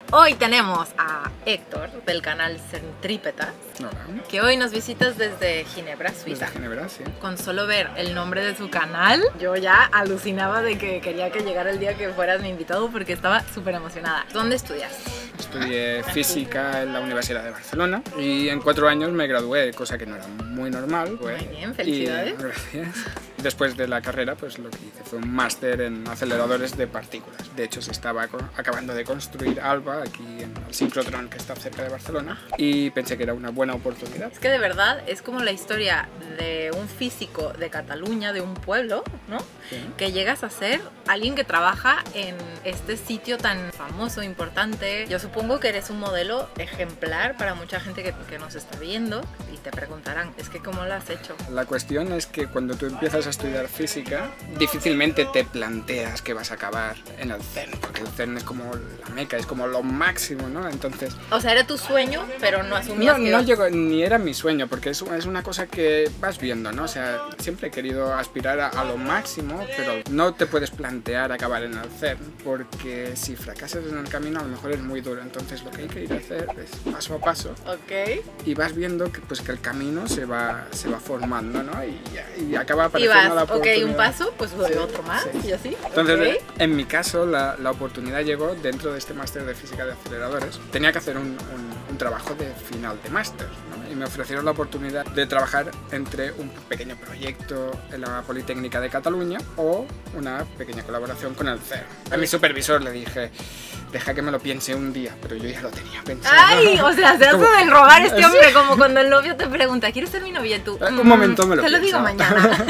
Hoy tenemos a Héctor del canal Centrípetas, que hoy nos visitas desde Ginebra, Suiza. Desde Ginebra, sí. Con solo ver el nombre de su canal, yo ya alucinaba de que quería que llegara el día que fueras mi invitado porque estaba súper emocionada. ¿Dónde estudias? Estudié física en la Universidad de Barcelona y en 4 años me gradué, cosa que no era muy normal. Muy bien, felicidades. Gracias. Después de la carrera, pues lo que hice fue un máster en aceleradores de partículas. De hecho, se estaba acabando de construir ALBA aquí en el sincrotrón que está cerca de Barcelona y pensé que era una buena oportunidad. Es que de verdad es como la historia de un físico de Cataluña, de un pueblo, ¿no? Sí. Que llegas a ser alguien que trabaja en este sitio tan famoso, importante. Yo supongo que eres un modelo ejemplar para mucha gente que nos está viendo y te preguntarán, es que ¿cómo lo has hecho? La cuestión es que cuando tú empiezas a estudiar física, difícilmente te planteas que vas a acabar en el CERN, porque el CERN es como la meca, es como lo máximo, ¿no? Entonces... O sea, era tu sueño, pero no asumías que... No llegó, ni era mi sueño, porque es una cosa que vas viendo, ¿no? O sea, siempre he querido aspirar a lo máximo, pero no te puedes plantear acabar en el CERN, porque si fracasas en el camino a lo mejor es muy duro. Entonces lo que hay que ir a hacer es paso a paso. Ok. Y vas viendo que, pues, que el camino se va formando, ¿no? Y acaba apareciendo la oportunidad. Ok, un paso, pues doy otro más, sí. Y así. Entonces, okay. En mi caso, la oportunidad llegó dentro de este máster de física de aceleradores. Tenía que hacer un trabajo de final de máster, ¿no? Y me ofrecieron la oportunidad de trabajar entre un pequeño proyecto en la Politécnica de Cataluña o una pequeña colaboración con el CERN. A mi supervisor le dije, deja que me lo piense un día, pero yo ya lo tenía pensado. ¡Ay! O sea, se hace del rogar este hombre, como cuando el novio te pregunta, ¿quieres ser mi novia? Y tú, un momento me lo pienso. Te lo digo mañana.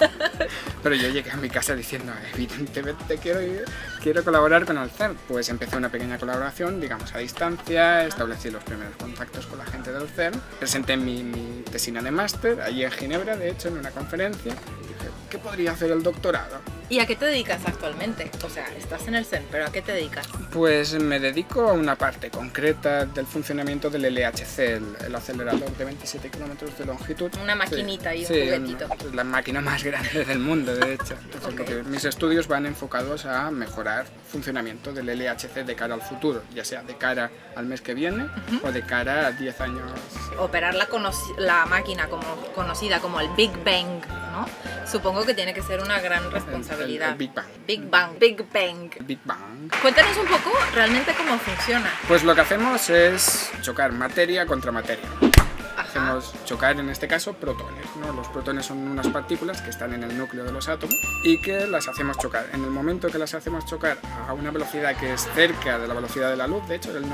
Pero yo llegué a mi casa diciendo, evidentemente quiero colaborar con el CERN. Pues empecé una pequeña colaboración, digamos, a distancia, establecí los primeros contactos con la gente del CERN, presenté mi tesina de máster, allí en Ginebra, de hecho, en una conferencia, y dije, ¿qué podría hacer el doctorado? ¿Y a qué te dedicas actualmente? O sea, estás en el CERN, pero ¿a qué te dedicas? Pues me dedico a una parte concreta del funcionamiento del LHC, el acelerador de 27 kilómetros de longitud. Una maquinita y un juguetito. La máquina más grande del mundo, de hecho. Entonces, mis estudios van enfocados a mejorar funcionamiento del LHC de cara al futuro, ya sea de cara al mes que viene o de cara a 10 años. Operar la máquina conocida como el Big Bang, ¿no? Supongo que tiene que ser una gran responsabilidad. El Big Bang. Big Bang. Big Bang. Big Bang. Cuéntanos un poco realmente cómo funciona. Pues lo que hacemos es chocar materia contra materia. Hacemos chocar, en este caso, protones, ¿no? Los protones son unas partículas que están en el núcleo de los átomos y que las hacemos chocar. En el momento que las hacemos chocar a una velocidad que es cerca de la velocidad de la luz, de hecho, del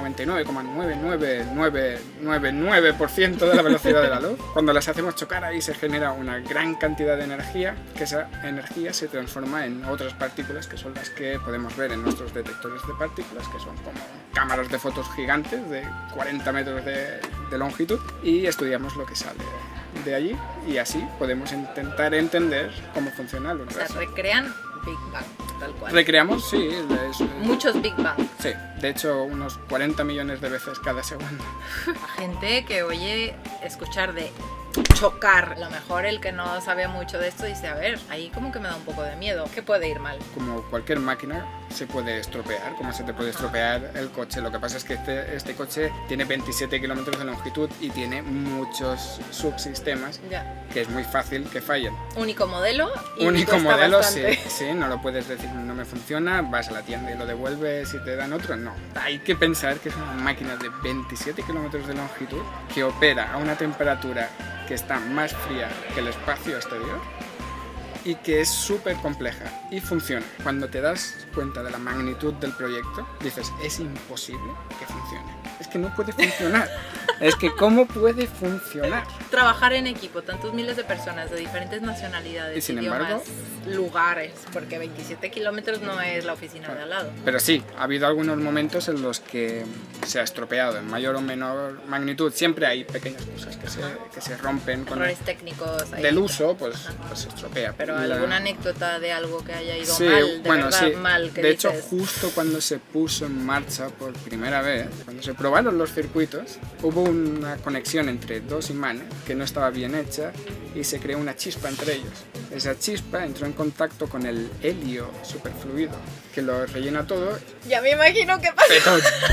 99,99999% de la velocidad de la luz, cuando las hacemos chocar ahí se genera una gran cantidad de energía, que esa energía se transforma en otras partículas que son las que podemos ver en nuestros detectores de partículas, que son como cámaras de fotos gigantes de 40 metros de longitud, y estudiamos lo que sale de allí y así podemos intentar entender cómo funciona el universo. O sea, recrean Big Bang, tal cual. Recreamos, sí. Muchos Big Bang. Sí, de hecho unos 40 millones de veces cada segundo. Gente que oye escuchar de chocar, a lo mejor el que no sabe mucho de esto dice, a ver, ahí como que me da un poco de miedo, ¿qué puede ir mal? Como cualquier máquina se puede estropear, como se te puede estropear el coche. Lo que pasa es que este coche tiene 27 kilómetros de longitud y tiene muchos subsistemas que es muy fácil que fallen. Único modelo y único modelo, bastante. sí, no lo puedes decir, no me funciona, vas a la tienda y lo devuelves y te dan otro, no. Hay que pensar que es una máquina de 27 kilómetros de longitud que opera a una temperatura que está más fría que el espacio exterior y que es súper compleja y funciona. Cuando te das cuenta de la magnitud del proyecto, dices, es imposible que funcione. Es que no puede funcionar. Es que ¿cómo puede funcionar? Trabajar en equipo, tantos miles de personas de diferentes nacionalidades, y sin idiomas, embargo, lugares, porque 27 kilómetros no es la oficina de al lado. Pero sí, ha habido algunos momentos en los que se ha estropeado en mayor o menor magnitud. Siempre hay pequeñas cosas que se rompen. Errores técnicos. Del uso, pues se estropea. Pero ¿alguna anécdota de algo que haya ido sí, mal? Bueno, sí. Mal, que de dices... hecho, justo cuando se puso en marcha por primera vez, cuando se probaron los circuitos, hubo una conexión entre dos imanes que no estaba bien hecha y se creó una chispa entre ellos. esa chispa entró en contacto con el helio superfluido, que lo rellena todo. Ya me imagino qué pasó.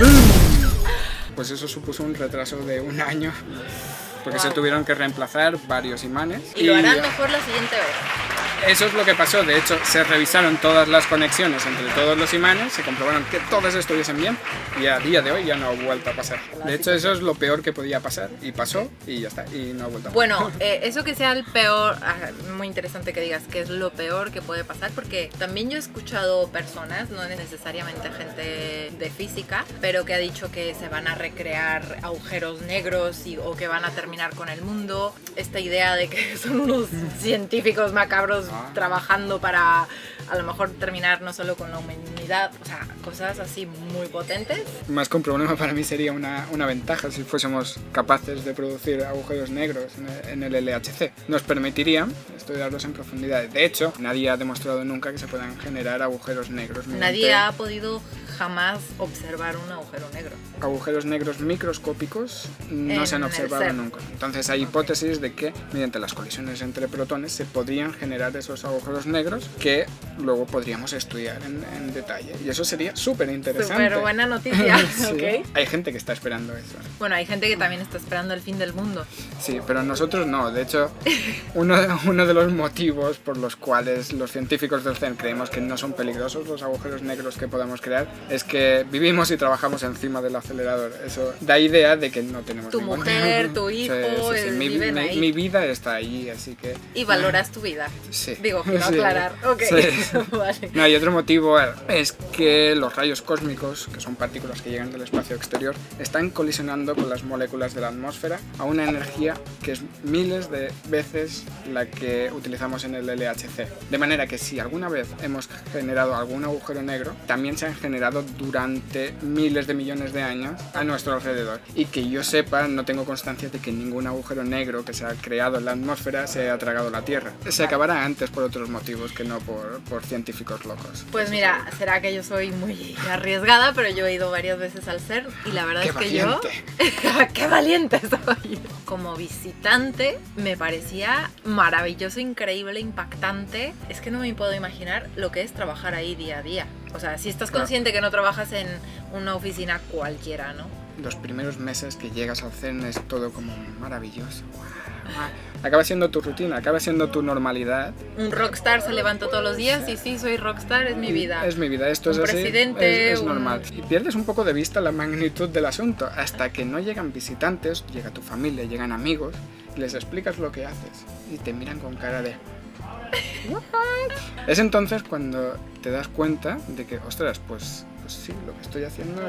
Pues eso supuso un retraso de 1 año, porque se Wow. tuvieron que reemplazar varios imanes. Y lo harán mejor la siguiente vez. Eso es lo que pasó. De hecho, se revisaron todas las conexiones entre todos los imanes, se comprobaron que todas estuviesen bien y a día de hoy ya no ha vuelto a pasar. De hecho, eso es lo peor que podía pasar y pasó y ya está, y no ha vuelto a pasar. Bueno, eso que sea el peor, muy interesante que digas que es lo peor que puede pasar, porque también yo he escuchado personas, no necesariamente gente de física, pero que ha dicho que se van a recrear agujeros negros o que van a terminar con el mundo. Esta idea de que son unos científicos macabros trabajando para a lo mejor terminar no solo con la humanidad, o sea, cosas así muy potentes. Más que un problema, para mí sería una ventaja si fuésemos capaces de producir agujeros negros en el LHC. Nos permitiría estudiarlos en profundidad. De hecho, nadie ha demostrado nunca que se puedan generar agujeros negros. Nadie ha podido jamás observar un agujero negro. Agujeros negros microscópicos no se han observado nunca. Entonces hay hipótesis de que mediante las colisiones entre protones se podrían generar esos agujeros negros que luego podríamos estudiar en detalle. Y eso sería súper interesante. Súper buena noticia. Sí. Okay. Hay gente que está esperando eso. Bueno, hay gente que también está esperando el fin del mundo. Sí, pero nosotros no. De hecho, uno de los motivos por los cuales los científicos del CERN creemos que no son peligrosos los agujeros negros que podamos crear es que vivimos y trabajamos encima del acelerador. Eso da idea de que no tenemos tu ningún... mujer, tu hijo, sí. Mi vida está ahí, así que... Y valoras tu vida. Sí. Digo, quiero aclarar. Ok. Sí. Vale. No, y otro motivo es que los rayos cósmicos, que son partículas que llegan del espacio exterior, están colisionando con las moléculas de la atmósfera a una energía que es miles de veces la que utilizamos en el LHC. De manera que si alguna vez hemos generado algún agujero negro, también se han generado durante miles de millones de años a nuestro alrededor. Y que yo sepa, no tengo constancia de que ningún agujero negro que se ha creado en la atmósfera se haya tragado la Tierra. Se acabará antes por otros motivos que no por científicos locos. Pues mira, será que yo soy muy arriesgada, pero yo he ido varias veces al CERN y la verdad ¡Qué es que valiente! ¡Qué valiente soy! Como visitante me parecía maravilloso, increíble, impactante. Es que no me puedo imaginar lo que es trabajar ahí día a día. O sea, si estás consciente que no trabajas en una oficina cualquiera, ¿no? Los primeros meses que llegas al CERN es todo como maravilloso. Acaba siendo tu rutina, acaba siendo tu normalidad. Un rockstar se levanta todos los días y sí, soy rockstar, es mi vida. Es mi vida, esto un es así, presidente, es normal. Y pierdes un poco de vista la magnitud del asunto, hasta que no llegan visitantes, llega tu familia, llegan amigos, y les explicas lo que haces, y te miran con cara de... ¿What? Es entonces cuando te das cuenta de que, ostras, pues sí, lo que estoy haciendo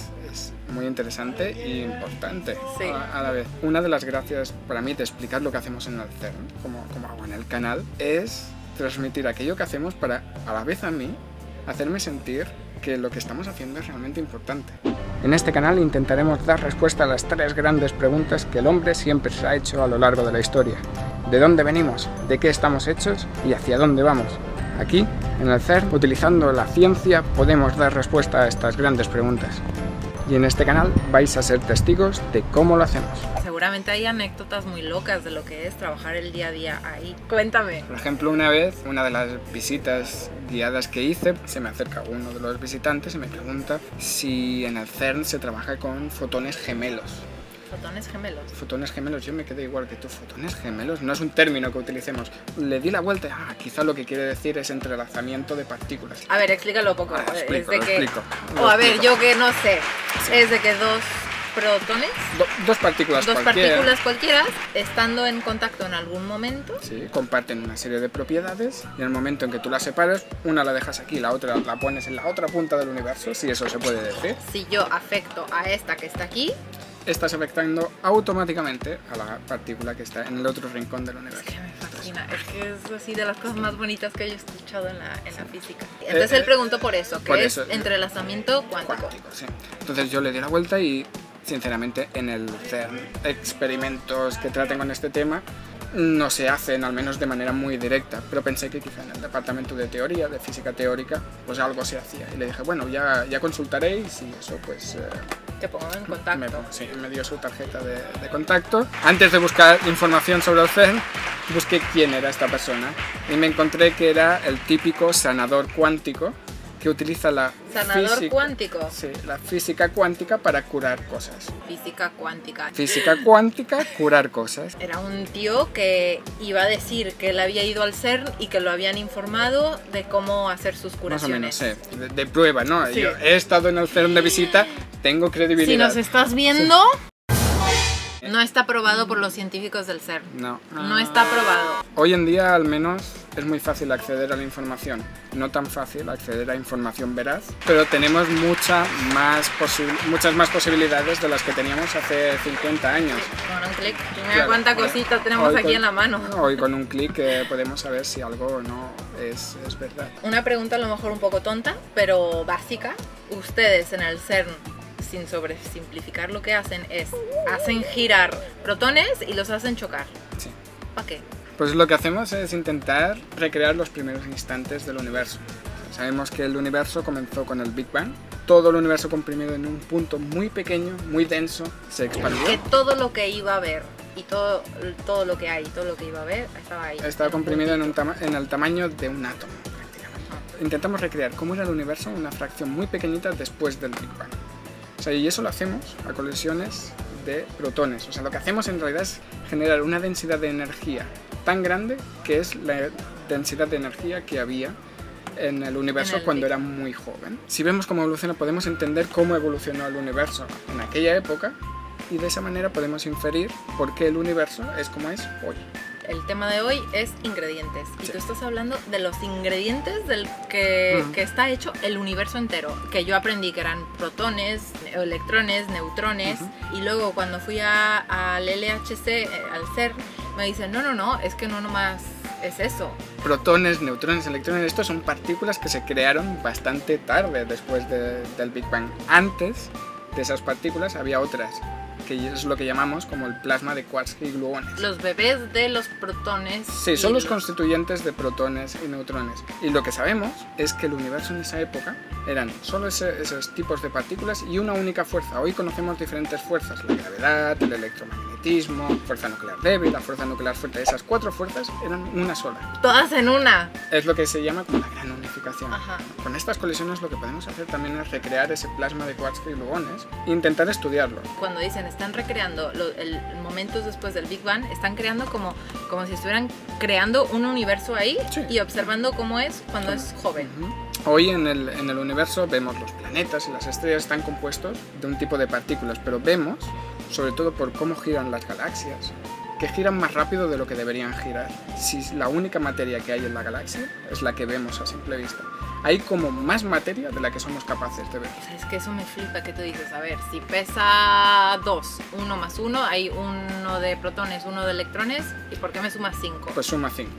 es muy interesante e importante sí. a la vez. Una de las gracias para mí de explicar lo que hacemos en el CERN, como hago en el canal, es transmitir aquello que hacemos para, a la vez a mí, hacerme sentir que lo que estamos haciendo es realmente importante. En este canal intentaremos dar respuesta a las 3 grandes preguntas que el hombre siempre se ha hecho a lo largo de la historia. ¿De dónde venimos? ¿De qué estamos hechos? ¿Y hacia dónde vamos? Aquí, en el CERN, utilizando la ciencia, podemos dar respuesta a estas grandes preguntas. Y en este canal vais a ser testigos de cómo lo hacemos. Seguramente hay anécdotas muy locas de lo que es trabajar el día a día ahí. Cuéntame. Por ejemplo, una vez, una de las visitas guiadas que hice, se me acerca uno de los visitantes y me pregunta si en el CERN se trabaja con fotones gemelos. ¿Fotones gemelos? Fotones gemelos, yo me quedé igual que tú. ¿Fotones gemelos? No es un término que utilicemos. Le di la vuelta y quizá lo que quiere decir es entrelazamiento de partículas. A ver, explícalo un poco. Lo explico. A ver, yo que no sé. Sí. Es de que dos protones, dos partículas cualquiera, estando en contacto en algún momento, sí, comparten una serie de propiedades y en el momento en que tú las separas, una la dejas aquí, la otra la pones en la otra punta del universo, si eso se puede decir. Si yo afecto a esta que está aquí, estás afectando automáticamente a la partícula que está en el otro rincón del universo. Es que me fascina, es que es así de las cosas más bonitas que yo he escuchado en la física. Entonces él preguntó por eso, que es entrelazamiento cuántico. Sí. Entonces yo le di la vuelta y, sinceramente, en el CERN, experimentos que traten con este tema no se hacen, al menos de manera muy directa, pero pensé que quizá en el departamento de teoría, de física teórica, pues algo se hacía. Y le dije, bueno, ya consultaréis y eso, pues Te pongo en contacto. Sí, me dio su tarjeta de contacto. Antes de buscar información sobre el CERN, busqué quién era esta persona y me encontré que era el típico sanador cuántico que utiliza la cuántico. Sí, la física cuántica para curar cosas. Física cuántica. Física cuántica, curar cosas. Era un tío que iba a decir que él había ido al CERN y que lo habían informado de cómo hacer sus curaciones. Más o menos, sí. De prueba, ¿no? Sí. Yo he estado en el CERN de visita, tengo credibilidad. Si nos estás viendo, no está aprobado por los científicos del CERN. No. No está aprobado. Hoy en día, al menos, es muy fácil acceder a la información. No tan fácil acceder a información veraz, pero tenemos muchas más posibilidades de las que teníamos hace 50 años. Sí, con un clic. Mira cuánta cosita tenemos aquí en la mano. Hoy con un clic podemos saber si algo o no es verdad. Una pregunta a lo mejor un poco tonta, pero básica. Ustedes en el CERN, sin sobresimplificar lo que hacen, hacen girar protones y los hacen chocar. Sí. ¿Para qué? Pues lo que hacemos es intentar recrear los primeros instantes del universo. Sabemos que el universo comenzó con el Big Bang. Todo el universo comprimido en un punto muy pequeño, muy denso, se expandió. Que todo lo que iba a ver y todo lo que hay, todo lo que iba a ver, estaba ahí. Estaba comprimido en el tamaño de un átomo, prácticamente. Intentamos recrear cómo era el universo en una fracción muy pequeñita después del Big Bang. O sea, y eso lo hacemos a colisiones de protones. O sea, lo que hacemos en realidad es generar una densidad de energía tan grande que es la densidad de energía que había en el universo cuando era muy joven. Si vemos cómo evoluciona, podemos entender cómo evolucionó el universo en aquella época y de esa manera podemos inferir por qué el universo es como es hoy. El tema de hoy es ingredientes. Y tú estás hablando de los ingredientes del que está hecho el universo entero. Que yo aprendí que eran protones, electrones, neutrones. Y luego cuando fui al LHC, al CERN, me dicen, no, es que no nomás es eso. Protones, neutrones, electrones, estos son partículas que se crearon bastante tarde después del Big Bang. Antes de esas partículas había otras, que es lo que llamamos como el plasma de quarks y gluones. Los bebés de los protones. Sí, son los constituyentes de protones y neutrones. Y lo que sabemos es que el universo en esa época eran solo esos tipos de partículas y una única fuerza. Hoy conocemos diferentes fuerzas, la gravedad, el electromagnetismo, fuerza nuclear débil, la fuerza nuclear fuerte. Esas cuatro fuerzas eran una sola. Todas en una. Es lo que se llama como la gran unificación. Ajá. Con estas colisiones lo que podemos hacer también es recrear ese plasma de quarks y gluones e intentar estudiarlo. Cuando dicen están recreando momentos después del Big Bang, están creando como si estuvieran creando un universo ahí y observando cómo es cuando es joven. Hoy en el universo vemos los planetas y las estrellas están compuestos de un tipo de partículas, pero vemos, sobre todo por cómo giran las galaxias, que giran más rápido de lo que deberían girar. Si la única materia que hay en la galaxia es la que vemos a simple vista, hay como más materia de la que somos capaces de ver. O sea, es que eso me flipa, que tú dices, a ver, si pesa 2, 1 más 1, hay uno de protones, uno de electrones, ¿y por qué me sumas 5? Pues suma 5.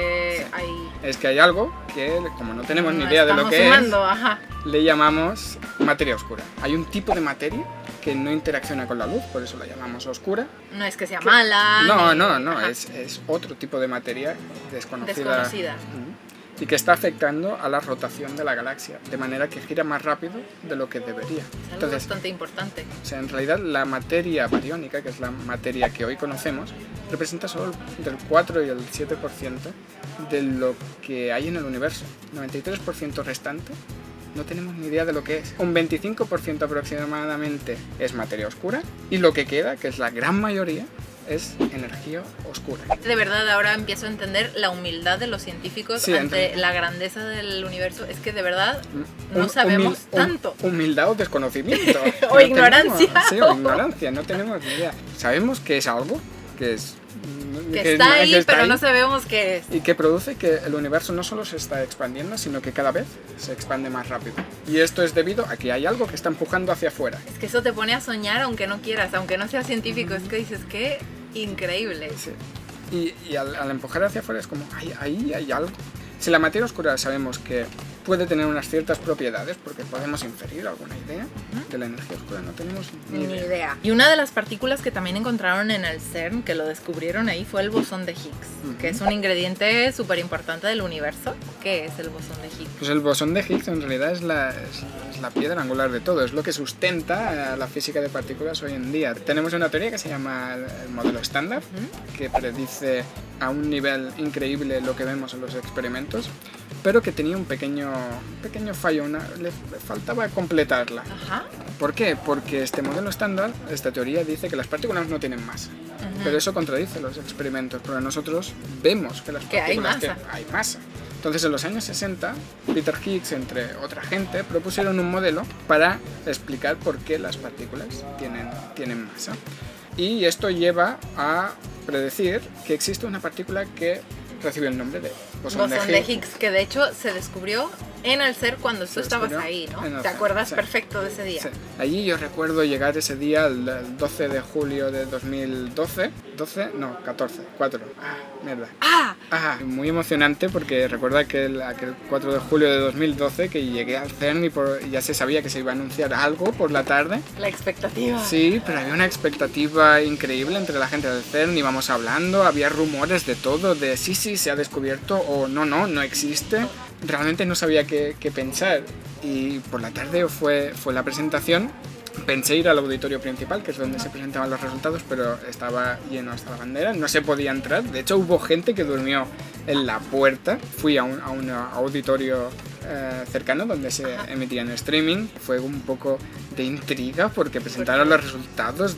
Es que hay algo que, como no tenemos ni idea de lo que le llamamos materia oscura. Hay un tipo de materia que no interacciona con la luz, por eso la llamamos oscura. No es que sea mala. No, es otro tipo de materia desconocida. Y que está afectando a la rotación de la galaxia, de manera que gira más rápido de lo que debería. Es algo bastante importante. O sea, en realidad la materia bariónica, que es la materia que hoy conocemos, representa solo del 4 y el 7% de lo que hay en el universo. El 93% restante no tenemos ni idea de lo que es. Un 25% aproximadamente es materia oscura y lo que queda, que es la gran mayoría, es energía oscura. De verdad, ahora empiezo a entender la humildad de los científicos ante la grandeza del universo. Es que de verdad no sabemos tanto. Humildad o desconocimiento. O ignorancia. O ignorancia, no tenemos ni idea. Sabemos que es algo, que está ahí, pero no sabemos qué es. Y que produce que el universo no solo se está expandiendo, sino que cada vez se expande más rápido. Y esto es debido a que hay algo que está empujando hacia afuera. Es que eso te pone a soñar aunque no quieras, aunque no seas científico. Es que dices, qué increíble. Sí. Y al empujar hacia afuera es como, ahí hay algo. Si la materia oscura sabemos que puede tener unas ciertas propiedades, porque podemos inferir alguna idea de la energía oscura, no tenemos ni idea. Y una de las partículas que también encontraron en el CERN, que lo descubrieron ahí, fue el bosón de Higgs, que es un ingrediente súper importante del universo. ¿Qué es el bosón de Higgs? Pues el bosón de Higgs en realidad es la piedra angular de todo, es lo que sustenta la física de partículas hoy en día. Tenemos una teoría que se llama el modelo estándar, que predice a un nivel increíble lo que vemos en los experimentos, pero que tenía un pequeño fallo, le faltaba completarla. ¿Por qué? Porque este modelo estándar, esta teoría dice que las partículas no tienen masa, pero eso contradice los experimentos, porque nosotros vemos que las partículas hay masa. Entonces, en los años 60, Peter Higgs, entre otra gente, propusieron un modelo para explicar por qué las partículas tienen masa. Y esto lleva a predecir que existe una partícula que recibe el nombre de bosón de Higgs, que de hecho se descubrió en el CERN cuando tú estabas ahí, ¿no? ¿Te acuerdas perfecto de ese día? Sí. Allí yo recuerdo llegar ese día, el 12 de julio de 2012. 12, no, 14, 4. Mierda. Muy emocionante porque recuerdo aquel 4 de julio de 2012 que llegué al CERN y ya se sabía que se iba a anunciar algo por la tarde. La expectativa. Sí, pero había una expectativa increíble entre la gente del CERN, íbamos hablando, había rumores de todo, de sí, se ha descubierto o no existe. Realmente no sabía qué pensar y por la tarde fue la presentación. Pensé ir al auditorio principal, que es donde se presentaban los resultados, pero estaba lleno hasta la bandera, no se podía entrar. De hecho, hubo gente que durmió en la puerta. Fui a un auditorio cercano donde se emitía en streaming. Fue un poco de intriga porque presentaron los resultados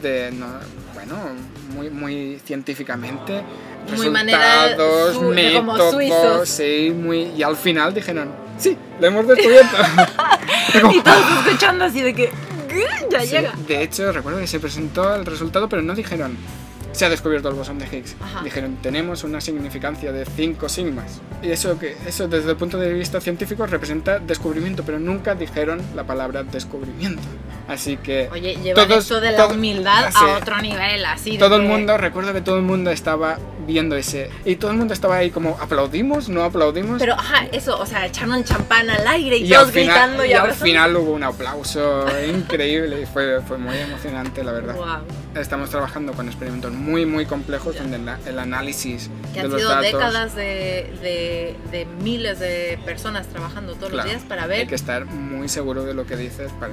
muy científicamente. Muy resultados, métodos, como suizos. Sí, y al final dijeron, sí, lo hemos descubierto. Y todos escuchando así de que ya llega. De hecho, recuerdo que se presentó el resultado, pero no dijeron se ha descubierto el bosón de Higgs. Dijeron, tenemos una significancia de 5 sigmas. Y eso desde el punto de vista científico representa descubrimiento, pero nunca dijeron la palabra descubrimiento. Así que oye, llevan esto de la humildad a otro nivel, así todo el mundo, recuerdo que todo el mundo estaba viendo y todo el mundo estaba ahí como, ¿aplaudimos? ¿No aplaudimos? Pero eso, o sea, echaron champán al aire y todos gritando y al final hubo un aplauso increíble y fue muy emocionante, la verdad. Wow. Estamos trabajando con experimentos muy complejos donde el análisis que de los datos... han sido décadas de miles de personas trabajando todos los días para ver... Hay que estar muy seguro de lo que dices para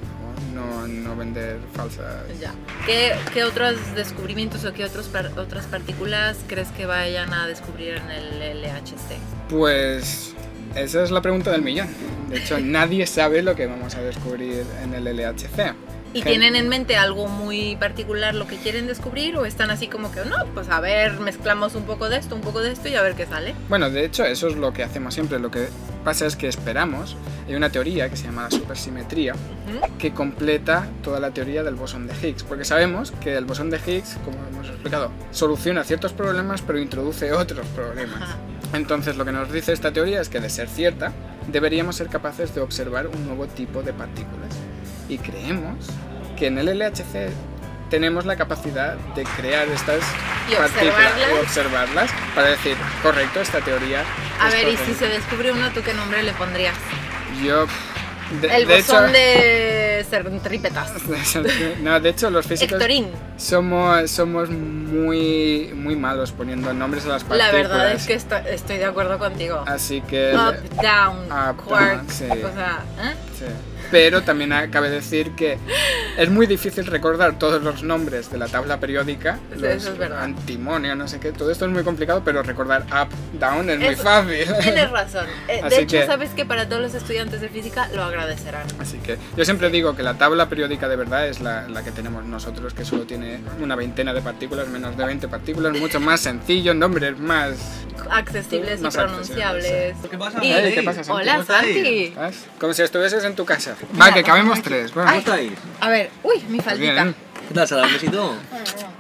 no vender falsas... Ya. ¿Qué otros descubrimientos o qué otras partículas crees que vayan a descubrir en el LHC? Pues esa es la pregunta del millón. De hecho, nadie sabe lo que vamos a descubrir en el LHC. ¿Y tienen en mente algo muy particular lo que quieren descubrir o están así como que no, pues a ver, mezclamos un poco de esto y a ver qué sale? Bueno, de hecho eso es lo que hacemos siempre. Lo que pasa es que esperamos, hay una teoría que se llama la supersimetría que completa toda la teoría del bosón de Higgs, porque sabemos que el bosón de Higgs, como hemos explicado, soluciona ciertos problemas pero introduce otros problemas. Entonces lo que nos dice esta teoría es que de ser cierta deberíamos ser capaces de observar un nuevo tipo de partículas. Y creemos que en el LHC tenemos la capacidad de crear estas partículas y observarlas para decir, correcto, esta teoría a ver, correcta. Y si se descubre uno, ¿tú qué nombre le pondrías? Yo... el bosón de centrípetas. No, de hecho los físicos Hectorín. somos muy malos poniendo nombres a las partículas. La verdad es que estoy de acuerdo contigo. Así que... Up, down, quark, sí. O sea, Sí. Pero también cabe decir que es muy difícil recordar todos los nombres de la tabla periódica, sí, eso es verdad. Antimonio, no sé qué, todo esto es muy complicado, pero recordar up, down es muy fácil. Tienes razón. De hecho, sabes que para todos los estudiantes de física lo agradecerán. Así que yo siempre digo que la tabla periódica de verdad es la que tenemos nosotros, que solo tiene una veintena de partículas, menos de 20 partículas, mucho más sencillo, nombres más accesibles y pronunciables. ¿Qué pasa? ¿Qué pasa, Santi? Hola, Santi. Como si estuvieses en tu casa. Va, que cabemos tres. ¿Cómo estáis? A ver, uy, mi faldita. Bien. ¿Qué tal, Sara? ¿Un besito?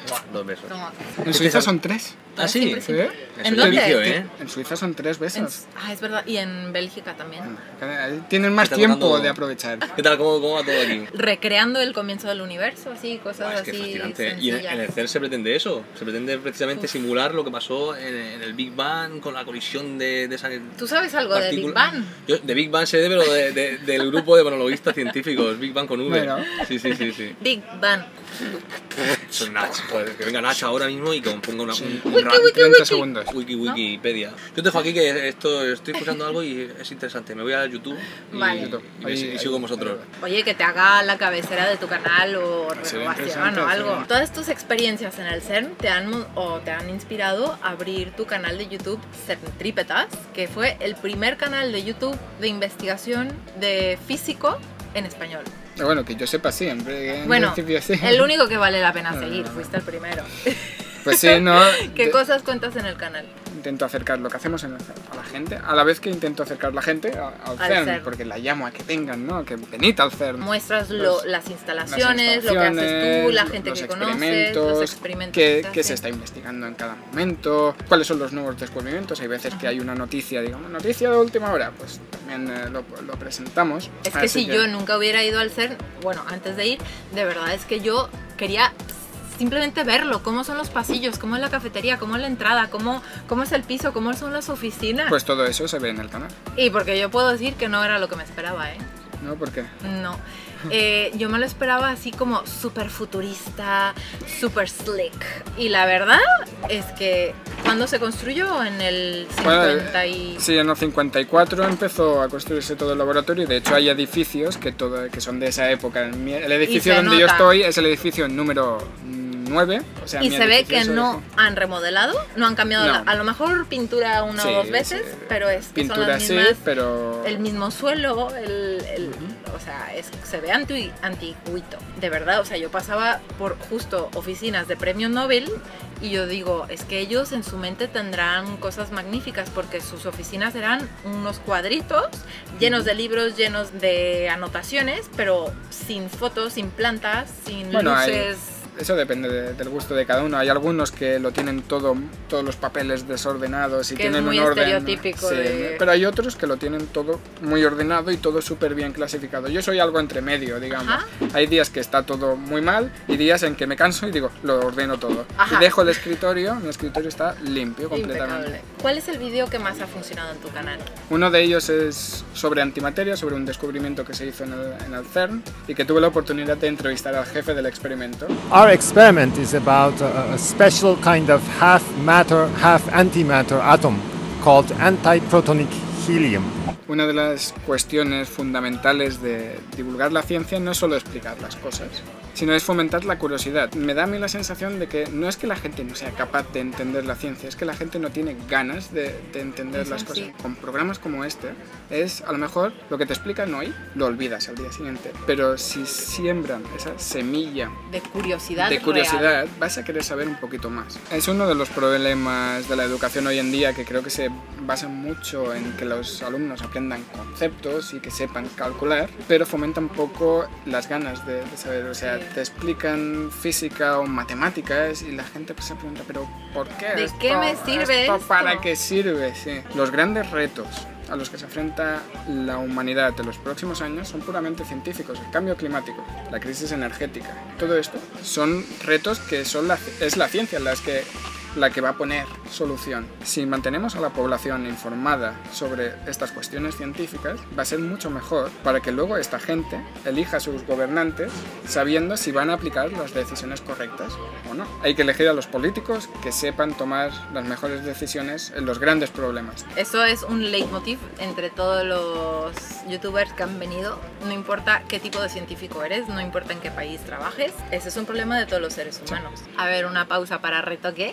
Buah, 2 besos. Toma. En Suiza son 3. ¿Ah, sí? Siempre, siempre. ¿Sí? ¿En Eso dónde? es vicio, ¿eh? En Suiza son 3 besos. Es verdad. Y en Bélgica también. Tienen más Está tiempo contando- de aprovechar. ¿Qué tal? ¿Cómo va todo aquí? Recreando el comienzo del universo, así, cosas Buah, es que así. fascinante. Y en el sencillas. CERN se pretende eso. Se pretende precisamente Uf. simular lo que pasó en el Big Bang con la colisión de esa. ¿Tú sabes algo de Big partícula. Bang? Yo de Big Bang sé, pero del grupo de monologuistas científicos, Big Bang con V. Bueno. Sí. Big Bang. Soy Nach. Joder, que venga Nach ahora mismo y que me ponga un Wiki, rap. wiki, 30 wiki. segundos. Wikipedia. Yo te dejo aquí que estoy escuchando algo y es interesante. Me voy a YouTube y, Vale. y sigo con vosotros. Oye, que te haga la cabecera de tu canal o Sería renovación interesante, o algo. sí. Todas tus experiencias en el CERN te han inspirado a abrir tu canal de YouTube Cerntrípetas, que fue el primer canal de YouTube de investigación de físico en español. Bueno, que yo sepa siempre. En Bueno, principio sí. el único que vale la pena No, seguir, no, no. fuiste el primero. Pues sí, ¿no? ¿Qué cosas cuentas en el canal? Intento acercar lo que hacemos en el CERN a la gente, a la vez que intento acercar la gente al Al CERN, CERN. porque la llamo a que vengan, ¿no? Que venid al CERN. Muestras Los- las instalaciones, lo que haces tú, la gente los que conoces, los experimentos qué que se haces. está investigando en cada momento, cuáles son los nuevos descubrimientos. Hay veces que hay una noticia, digamos, noticia de última hora, pues también lo presentamos. Es que Así si yo nunca hubiera ido al CERN, bueno, antes de ir, de verdad es que yo quería simplemente verlo, cómo son los pasillos, cómo es la cafetería, cómo es la entrada, cómo es el piso, cómo son las oficinas. Pues todo eso se ve en el canal, Y porque yo puedo decir que no era lo que me esperaba, ¿eh? ¿no? Porque No. Yo me lo esperaba así como súper futurista, súper slick. Y la verdad es que cuando se construyó en el 50 y... sí, en el 54 empezó a construirse todo el laboratorio y de hecho hay edificios que son de esa época. El edificio se donde yo nota. estoy es el edificio número 9. O sea, Y mi se ve edificio que es no han remodelado, no han cambiado, No. a lo mejor pintura una Sí, o dos veces, sí. pero es que son Pintura las sí, mismas, pero... el mismo suelo, o sea, se ve antiguito, de verdad. O sea, yo pasaba por justo oficinas de premios Nobel y yo digo, es que ellos en su mente tendrán cosas magníficas porque sus oficinas eran unos cuadritos llenos de libros, llenos de anotaciones, pero sin fotos, sin plantas, sin Bueno, luces. Eso depende del gusto de cada uno. Hay algunos que lo tienen todos los papeles desordenados y Que es tienen muy un orden. estereotípico Sí, de- pero hay otros que lo tienen todo muy ordenado y todo súper bien clasificado. Yo soy algo entre medio, digamos. Ajá. Hay días que está todo muy mal y días en que me canso y digo, lo ordeno todo. Ajá. Y dejo el escritorio, mi escritorio está limpio completamente. Impecable. ¿Cuál es el vídeo que más ha funcionado en tu canal? Uno de ellos es sobre antimateria, sobre un descubrimiento que se hizo en el CERN y que tuve la oportunidad de entrevistar al jefe del experimento. Our experiment is about a special kind of half matter, half antimatter atom called antiprotonic helium. Una de las cuestiones fundamentales de divulgar la ciencia no es solo explicar las cosas, sino es fomentar la curiosidad. Me da a mí la sensación de que no es que la gente no sea capaz de entender la ciencia, es que la gente no tiene ganas de entender Eso las sí. cosas. Con programas como este, es a lo mejor lo que te explican hoy, lo olvidas al día siguiente. Pero si siembran esa semilla De curiosidad. de real. curiosidad, vas a querer saber un poquito más. Es uno de los problemas de la educación hoy en día que creo que se basa mucho en que los alumnos aprendan conceptos y que sepan calcular, pero fomentan poco las ganas de saber. O sea, Sí. te explican física o matemáticas y la gente pues se pregunta, ¿pero por qué? ¿De qué me sirve ¿Esto esto? ¿Para qué sirve? Sí. Los grandes retos a los que se enfrenta la humanidad de los próximos años son puramente científicos. El cambio climático, la crisis energética, todo esto son retos que es la ciencia la que va a poner solución. Si mantenemos a la población informada sobre estas cuestiones científicas, va a ser mucho mejor para que luego esta gente elija a sus gobernantes sabiendo si van a aplicar las decisiones correctas o no. Hay que elegir a los políticos que sepan tomar las mejores decisiones en los grandes problemas. Eso es un leitmotiv entre todos los youtubers que han venido. No importa qué tipo de científico eres, no importa en qué país trabajes, ese es un problema de todos los seres humanos. A ver, una pausa para retoque.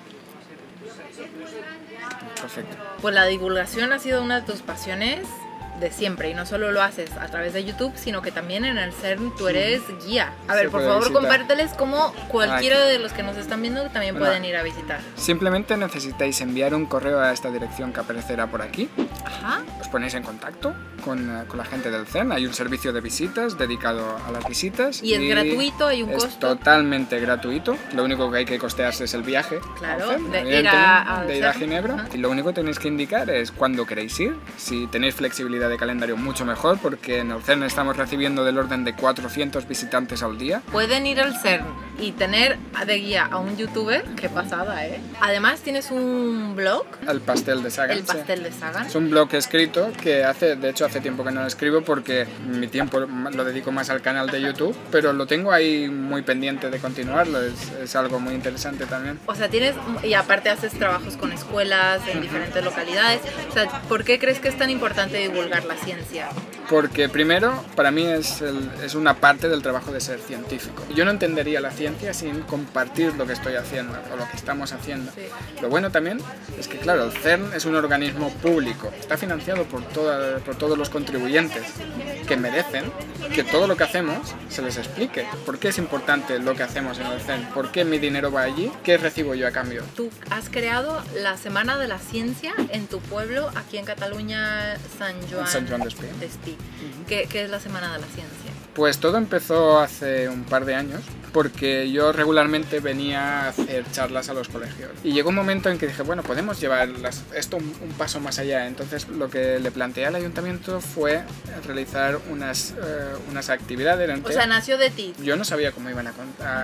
Perfecto. Pues la divulgación ha sido una de tus pasiones de siempre, y no solo lo haces a través de YouTube, sino que también en el CERN tú eres guía. A ver, Se por puede favor, visitar. compárteles cómo cualquiera Aquí. de los que nos están viendo también Bueno. pueden ir a visitar. Simplemente necesitáis enviar un correo a esta dirección que aparecerá por aquí. Ajá. Os ponéis en contacto con la gente del CERN. Hay un servicio de visitas dedicado a las visitas. Y es gratuito, hay un es costo. totalmente gratuito. Lo único que hay que costearse es el viaje. Claro, al CERN, de ir evidentemente, al de ir a CERN. Ginebra. Ajá. Y lo único que tenéis que indicar es cuándo queréis ir. Si tenéis flexibilidad de calendario, mucho mejor, porque en el CERN estamos recibiendo del orden de 400 visitantes al día. Pueden ir al CERN y tener de guía a un youtuber. Qué pasada, ¿eh? Además tienes un blog, El pastel de Sagan. El sí. Pastel de Sagan. Es un blog escrito que de hecho hace tiempo que no lo escribo porque mi tiempo lo dedico más al canal de YouTube, pero lo tengo ahí muy pendiente de continuarlo, es algo muy interesante también. O sea, tienes, y aparte haces trabajos con escuelas en diferentes localidades. O sea, ¿por qué crees que es tan importante divulgar la ciencia? Porque primero, para mí es una parte del trabajo de ser científico. Yo no entendería la ciencia sin compartir lo que estoy haciendo o lo que estamos haciendo. Sí. Lo bueno también es que, claro, el CERN es un organismo público, está financiado por todos los contribuyentes que merecen que todo lo que hacemos se les explique. ¿Por qué es importante lo que hacemos en el CERN? ¿Por qué mi dinero va allí? ¿Qué recibo yo a cambio? Tú has creado la Semana de la Ciencia en tu pueblo, aquí en Cataluña, Sant Joan d'Espí. d'Espí. ¿Qué es la Semana de la Ciencia? Pues todo empezó hace un par de años porque yo regularmente venía a hacer charlas a los colegios. Y llegó un momento en que dije, bueno, podemos llevar esto un paso más allá. Entonces lo que le planteé al ayuntamiento fue realizar unas actividades. O sea, nació de ti. Yo no sabía cómo iban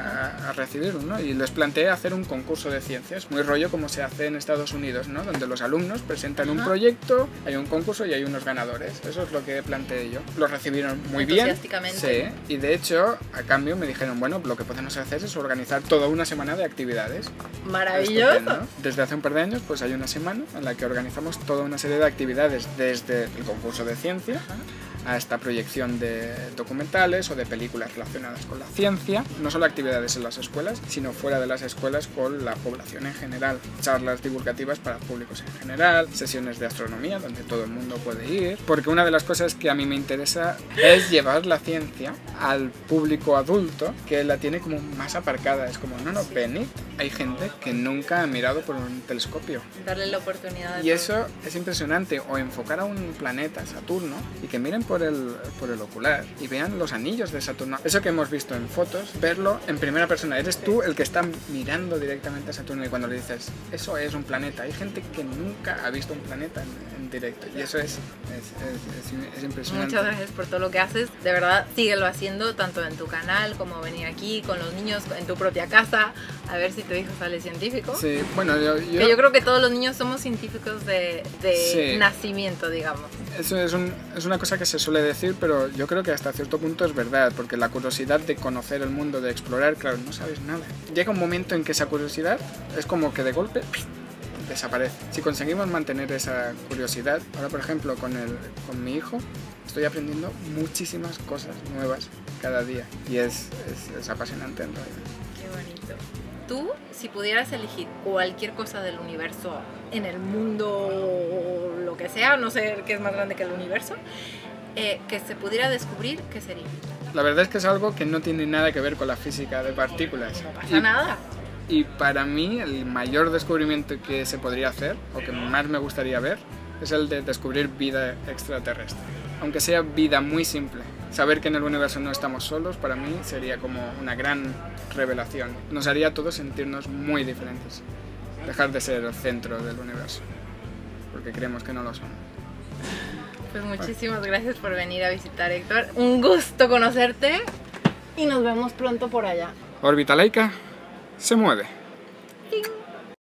a recibirlo, ¿no? Y les planteé hacer un concurso de ciencias, muy rollo como se hace en Estados Unidos, ¿no? Donde los alumnos presentan un proyecto, hay un concurso y hay unos ganadores. Eso es lo que planteé yo. Lo recibieron muy bien. Entusiásticamente. Sí, y de hecho, a cambio me dijeron, bueno, lo que podemos hacer es organizar toda una semana de actividades. Maravilloso. Estupendo. Desde hace un par de años, pues hay una semana en la que organizamos toda una serie de actividades, desde el concurso de ciencia a esta proyección de documentales o de películas relacionadas con la ciencia, no solo actividades en las escuelas, sino fuera de las escuelas con la población en general, charlas divulgativas para públicos en general, sesiones de astronomía donde todo el mundo puede ir, porque una de las cosas que a mí me interesa es llevar la ciencia al público adulto que la tiene como más aparcada, es como, no, venid, hay gente que nunca ha mirado por un telescopio. Darle la oportunidad de Y eso es impresionante, o enfocar a un planeta, Saturno, y que miren por el ocular y vean los anillos de Saturno. Eso que hemos visto en fotos, verlo en primera persona. Eres tú el que está mirando directamente a Saturno y cuando le dices, eso es un planeta. Hay gente que nunca ha visto un planeta en directo y eso es impresionante. Muchas gracias por todo lo que haces. De verdad, síguelo haciendo tanto en tu canal como venir aquí con los niños en tu propia casa. A ver si tu hijo sale científico. Sí, bueno, Que yo creo que todos los niños somos científicos de Sí. nacimiento, digamos. Eso es una cosa que se suele decir, pero yo creo que hasta cierto punto es verdad, porque la curiosidad de conocer el mundo, de explorar, claro, no sabes nada. Llega un momento en que esa curiosidad es como que de golpe desaparece. Si conseguimos mantener esa curiosidad, ahora por ejemplo con mi hijo, estoy aprendiendo muchísimas cosas nuevas cada día y es apasionante en realidad. Qué bonito. Tú, si pudieras elegir cualquier cosa del universo, en el mundo, lo que sea, no sé qué es más grande que el universo, que se pudiera descubrir, ¿qué sería? La verdad es que es algo que no tiene nada que ver con la física de partículas. No pasa nada. Y para mí el mayor descubrimiento que se podría hacer, o que más me gustaría ver, es el de descubrir vida extraterrestre. Aunque sea vida muy simple. Saber que en el universo no estamos solos, para mí sería como una gran revelación. Nos haría a todos sentirnos muy diferentes. Dejar de ser el centro del universo. Porque creemos que no lo somos. Pues muchísimas gracias por venir a visitar, Héctor. Un gusto conocerte y nos vemos pronto por allá. Órbita Laica se mueve.